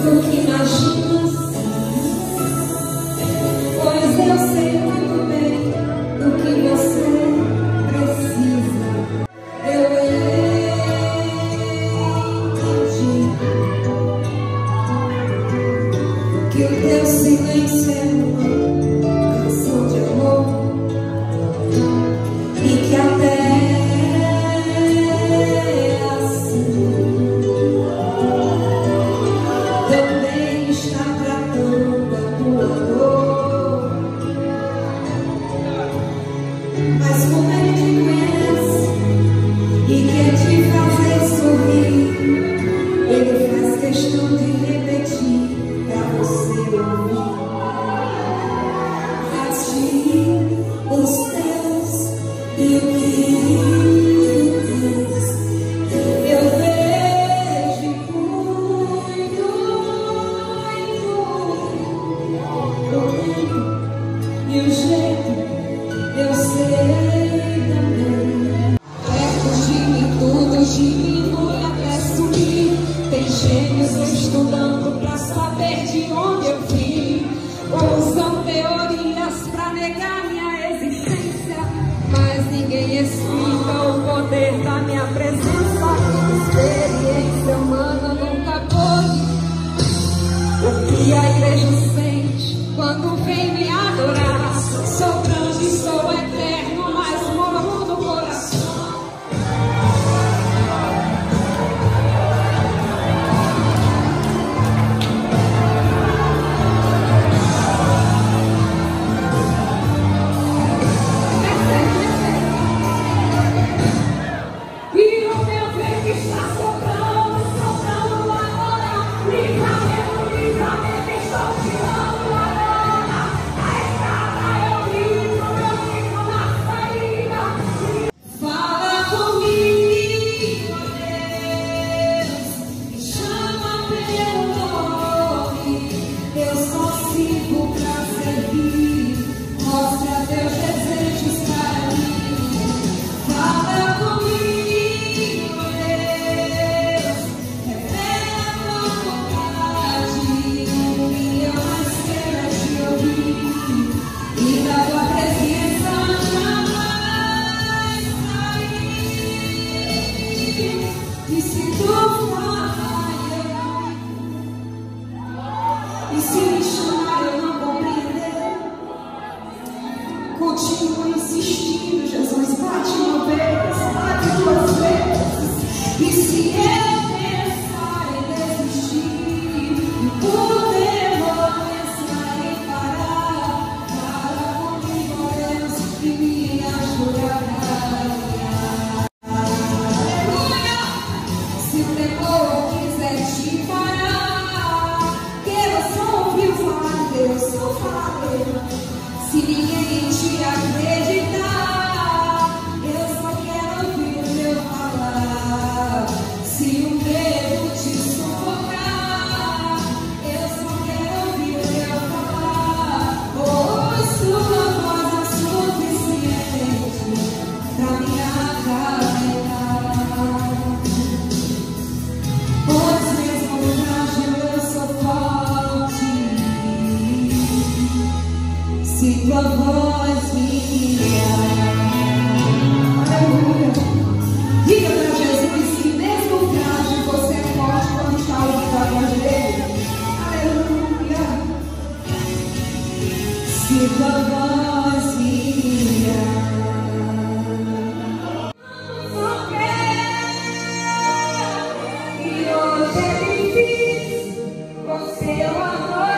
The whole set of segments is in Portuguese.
do que imaginas, pois eu sei muito bem do que você precisa. Eu entendi que o teu silêncio é uma canção de amor e que até assim também está tratando a tua dor. Mas como ele te conhece e quer te fazer sorrir, ele faz questão de repetir pra você ouvir. Os teus e o que tens, eu vejo muito, muito, e o jeito eu sei também. Perto de mim tudo diminui até sumir. Tem gênios estudando pra saber de onde eu vim. Usam teorias pra negar minha existência, mas ninguém explica o poder da minha presença. Experiência humana nunca pôde. O que a igreja sente quando vem me adorar? Sou grande, sou eterno, mas moro no coração. E se me chamar eu não compreender, continua insistindo, Jesus, bate uma vez, bate duas vezes. E se eu pensar em desistir, o demônio pensar em parar, para comigo, Deus, que me ajudará. Aleluia! Se o temor quiser te parar, Deus, não fale. Se ninguém te acreditar, eu só quero ouvir o meu falar. Se o medo te sufocar, eu só quero ouvir o meu falar. Pois sua voz é suficiente pra me acarretar. Pois mesmo frágil eu sou forte. Se tua voz me guiar, aleluia. Diga para Jesus que mesmo frágil você é forte quando está ouvindo a voz dele. Aleluia. Se tua voz me guiar. E hoje é difícil você adorar.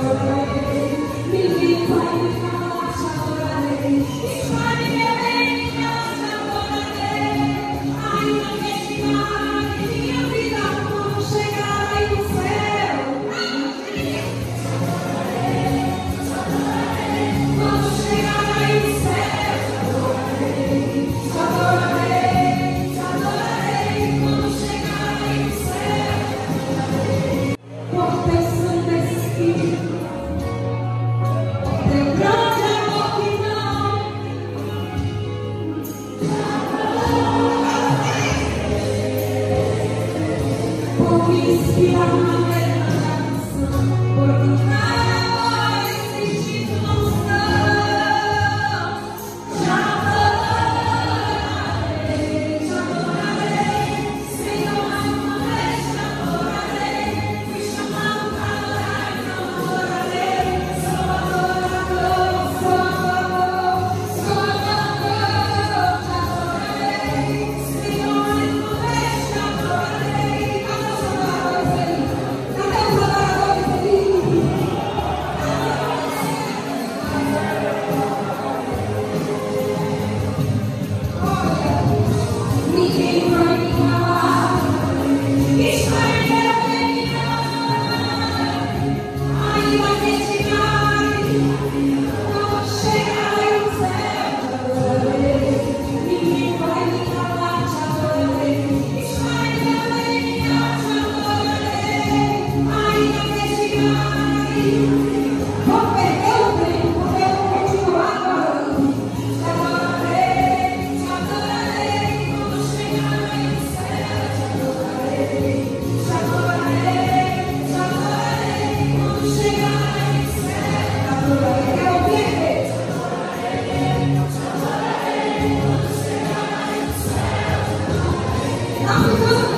I'm